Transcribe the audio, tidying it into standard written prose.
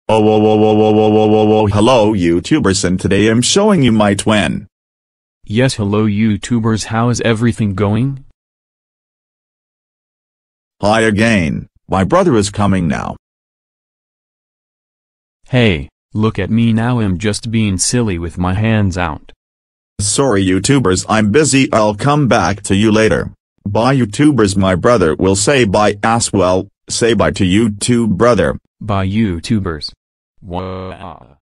Oh, whoa, whoa, whoa, whoa, whoa, whoa, whoa, whoa. Hello YouTubers, and today I'm showing you my twin. Yes, hello YouTubers, how is everything going? Hi again, my brother is coming now. Hey, look at me now, I'm just being silly with my hands out. Sorry YouTubers, I'm busy, I'll come back to you later. Bye YouTubers, my brother will say bye as well. Say bye to you too, brother. Bye YouTubers. Wow.